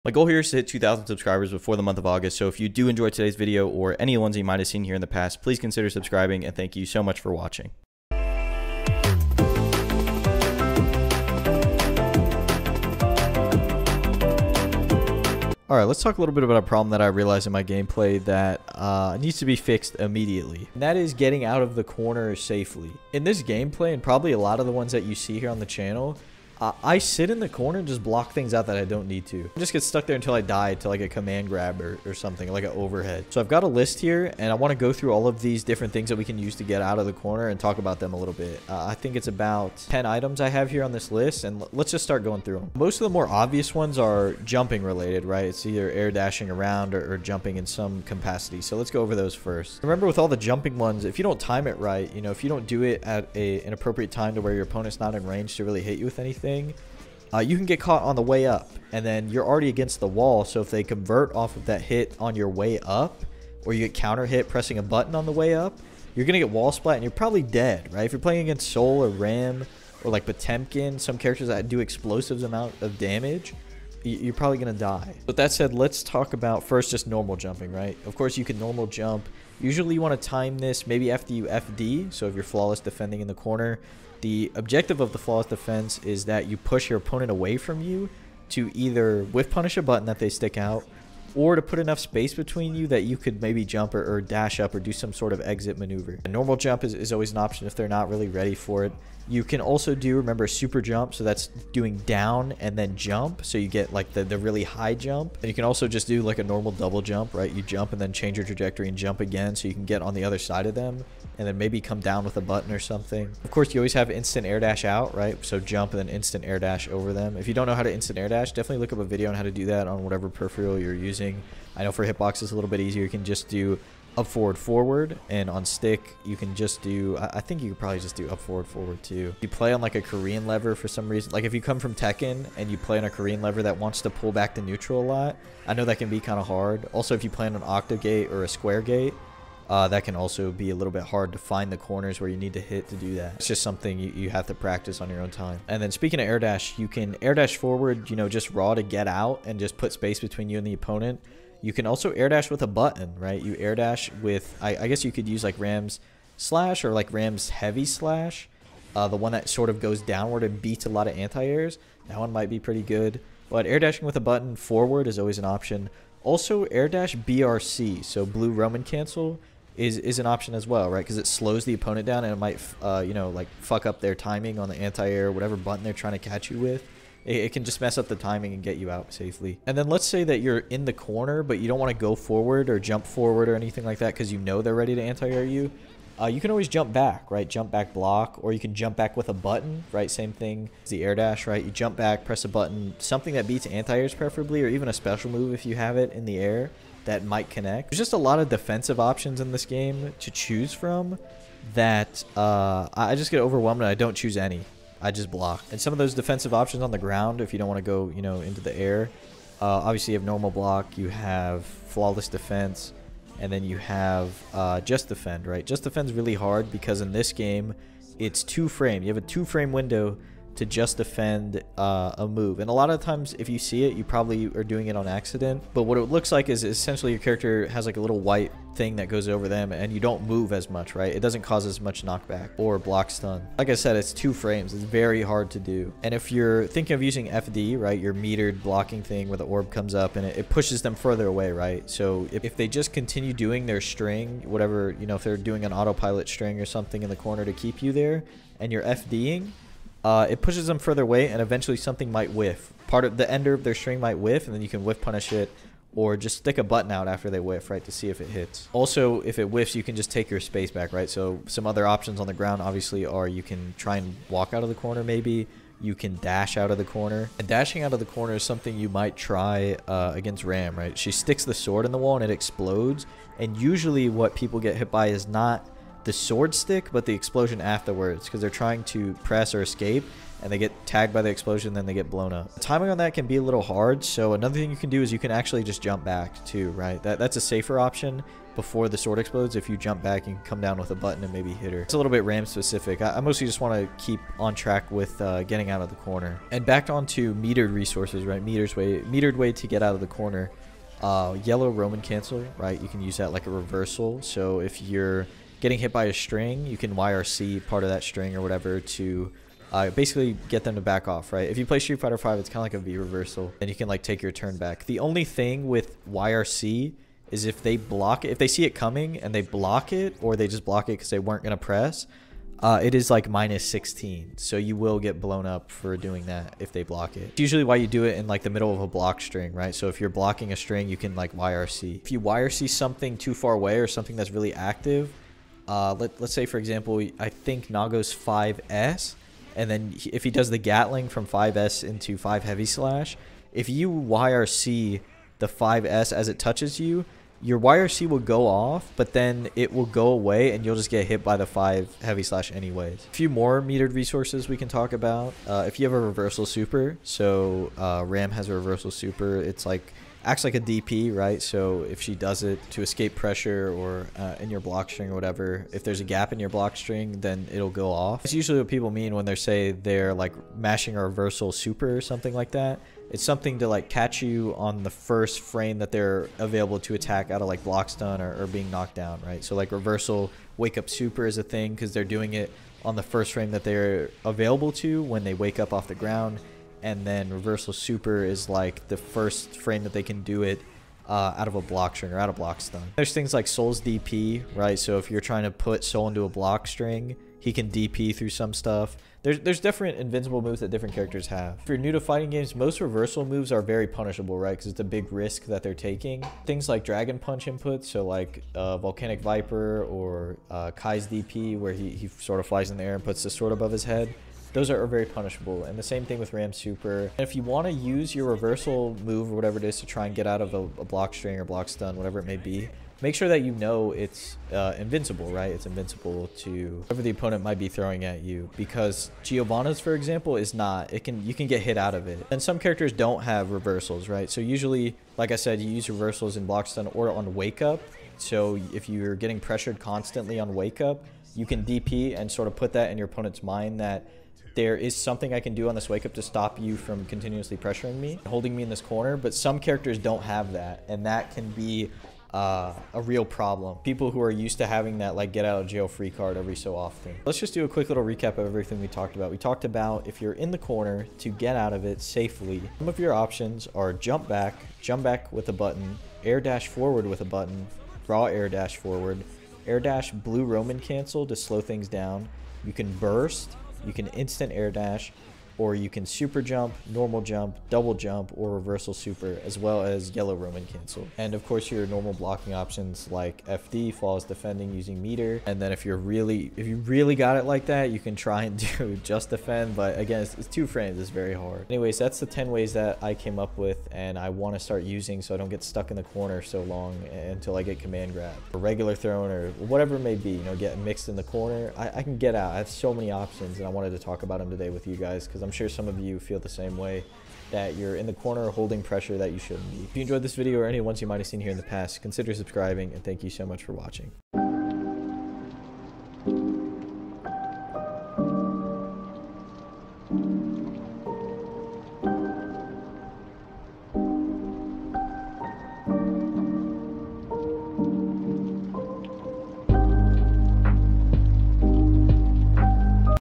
My goal here is to hit 2,000 subscribers before the month of August, so if you do enjoy today's video or any ones you might have seen here in the past, please consider subscribing, and thank you so much for watching. Alright, let's talk a little bit about a problem that I realized in my gameplay that needs to be fixed immediately. And that is getting out of the corner safely. In this gameplay, and probably a lot of the ones that you see here on the channel, I sit in the corner and just block things out that I don't need to. I just get stuck there until I die to like a command grab or something, like an overhead. So I've got a list here, and I want to go through all of these different things that we can use to get out of the corner and talk about them a little bit. I think it's about 10 items I have here on this list, and let's just start going through them. Most of the more obvious ones are jumping related, right? It's either air dashing around or jumping in some capacity. So let's go over those first. Remember, with all the jumping ones, if you don't time it right, you know, if you don't do it at an appropriate time to where your opponent's not in range to really hit you with anything, you can get caught on the way up, and then you're already against the wall. So if they convert off of that hit on your way up, or you get counter hit pressing a button on the way up, you're gonna get wall splat and you're probably dead, right? If you're playing against Soul or Ram or like Potemkin, some characters that do explosives amount of damage, you're probably gonna die. With that said, let's talk about first just normal jumping, right? Of course, you can normal jump. Usually you want to time this maybe after you FD, so if you're flawless defending in the corner. The objective of the flawless defense is that you push your opponent away from you to either whiff punish a button that they stick out, or to put enough space between you that you could maybe jump or dash up or do some sort of exit maneuver. A normal jump is always an option if they're not really ready for it. You can also do, remember, super jump, so that's doing down and then jump, so you get like the really high jump. And you can also just do like a normal double jump, right? You jump and then change your trajectory and jump again, so you can get on the other side of them and then maybe come down with a button or something. Of course, you always have instant air dash out, right? So jump and then instant air dash over them. If you don't know how to instant air dash, definitely look up a video on how to do that on whatever peripheral you're using. I know for hitbox it's a little bit easier. You can just do up, forward, forward, and on stick you can just do, I think you could probably just do up, forward, forward too. You play on like a Korean lever for some reason, like if you come from Tekken and you play on a Korean lever that wants to pull back to neutral a lot, I know that can be kind of hard. Also, if you play on an octave gate or a square gate, that can also be a little bit hard to find the corners where you need to hit to do that. It's just something you have to practice on your own time. And then speaking of air dash, you can air dash forward, you know, just raw to get out and just put space between you and the opponent. You can also air dash with a button, right? You air dash with, I guess you could use like Ram's slash or like Ram's heavy slash. The one that sort of goes downward and beats a lot of anti-airs. That one might be pretty good. But air dashing with a button forward is always an option. Also, air dash BRC, so blue Roman cancel, is an option as well, right? Because it slows the opponent down and it might, you know, like fuck up their timing on the anti-air, whatever button they're trying to catch you with. It can just mess up the timing and get you out safely. And then let's say that you're in the corner, but you don't want to go forward or jump forward or anything like that because you know they're ready to anti-air you. You can always jump back, right? Jump back block, or you can jump back with a button, right? Same thing as the air dash, right? You jump back, press a button, something that beats anti-airs preferably, or even a special move if you have it in the air that might connect. There's just a lot of defensive options in this game to choose from that I just get overwhelmed and I don't choose any. I just block. And some of those defensive options on the ground, if you don't want to go, you know, into the air, obviously you have normal block, you have flawless defense, and then you have just defend, right? Just defend's really hard because in this game, it's 2 frame. You have a 2-frame window to just defend a move, and a lot of times if you see it, you probably are doing it on accident. But what it looks like is essentially your character has like a little white thing that goes over them and you don't move as much, right? It doesn't cause as much knockback or block stun. Like I said, it's 2 frames. It's very hard to do. And if you're thinking of using FD, right, your metered blocking thing where the orb comes up and it pushes them further away, right? So if they just continue doing their string, whatever, you know, if they're doing an autopilot string or something in the corner to keep you there and you're FDing, it pushes them further away and eventually something might whiff. Part of the ender of their string might whiff, and then you can whiff punish it or just stick a button out after they whiff, right, to see if it hits. Also, if it whiffs, you can just take your space back, right? So some other options on the ground obviously are you can try and walk out of the corner maybe. You can dash out of the corner. And dashing out of the corner is something you might try against Ram, right? She sticks the sword in the wall and it explodes. And usually what people get hit by is not the sword stick, but the explosion afterwards, because they're trying to press or escape, and they get tagged by the explosion, then they get blown up. Timing on that can be a little hard, so another thing you can do is you can actually just jump back too, right? That's a safer option. Before the sword explodes, if you jump back, you can come down with a button and maybe hit her. It's a little bit Ram specific. I mostly just want to keep on track with getting out of the corner. And back onto metered resources, right? Metered way to get out of the corner. Yellow Roman cancel, right? You can use that like a reversal. So if you're getting hit by a string, you can YRC part of that string or whatever to basically get them to back off, right? If you play Street Fighter 5, it's kind of like a V reversal, and you can like take your turn back. The only thing with YRC is if they block it, if they see it coming and they block it, or they just block it because they weren't going to press, it is like -16. So you will get blown up for doing that if they block it. It's usually why you do it in like the middle of a block string, right? So if you're blocking a string, you can like YRC. If you YRC something too far away or something that's really active, let's say for example, I think Nago's 5S, and then if he does the Gatling from 5S into 5 heavy slash, if you YRC the 5S as it touches you, your YRC will go off, but then it will go away and you'll just get hit by the 5 heavy slash anyways. A few more metered resources we can talk about. If you have a reversal super, so Ram has a reversal super, it's like acts like a DP, right? So if she does it to escape pressure or in your block string or whatever, if there's a gap in your block string, then it'll go off. It's usually what people mean when they say they're like mashing a reversal super or something like that. It's something to like catch you on the first frame that they're available to attack out of like block stun or being knocked down, right? So like reversal wake up super is a thing because they're doing it on the first frame that they're available to when they wake up off the ground. And then reversal super is like the first frame that they can do it out of a block string or out of block stun. There's things like Soul's DP, right? So if you're trying to put Soul into a block string, he can DP through some stuff. There's different invincible moves that different characters have. If you're new to fighting games, most reversal moves are very punishable, right? Because it's a big risk that they're taking. Things like Dragon Punch inputs, so like Volcanic Viper or Kai's DP, where he sort of flies in the air and puts the sword above his head. Those are very punishable, and the same thing with Ram Super. And if you want to use your reversal move or whatever it is to try and get out of a block string or block stun, whatever it may be, make sure that you know it's invincible, right? It's invincible to whatever the opponent might be throwing at you, because Giovanna's, for example, is not. You can get hit out of it. And some characters don't have reversals, right? So usually, like I said, you use reversals in block stun or on wake up. So if you're getting pressured constantly on wake up, you can DP and sort of put that in your opponent's mind that there is something I can do on this wake up to stop you from continuously pressuring me, holding me in this corner. But some characters don't have that, and that can be a real problem. People who are used to having that like get out of jail free card every so often. Let's just do a quick little recap of everything we talked about. We talked about if you're in the corner, to get out of it safely, some of your options are jump back with a button, air dash forward with a button, raw air dash forward, air dash blue Roman cancel to slow things down. You can burst, you can instant air dash, or you can super jump, normal jump, double jump, or reversal super, as well as yellow Roman cancel. And of course your normal blocking options like FD, flawless defending using meter. And then if you really got it like that, you can try and do just defend, but again, it's 2 frames, it's very hard. Anyways, that's the 10 ways that I came up with and I want to start using so I don't get stuck in the corner so long until I get command grab or regular thrown or whatever it may be, you know, get mixed in the corner. I can get out. I have so many options, and I wanted to talk about them today with you guys because I'm sure some of you feel the same way, that you're in the corner holding pressure that you shouldn't be. If you enjoyed this video or any ones you might have seen here in the past, consider subscribing, and thank you so much for watching.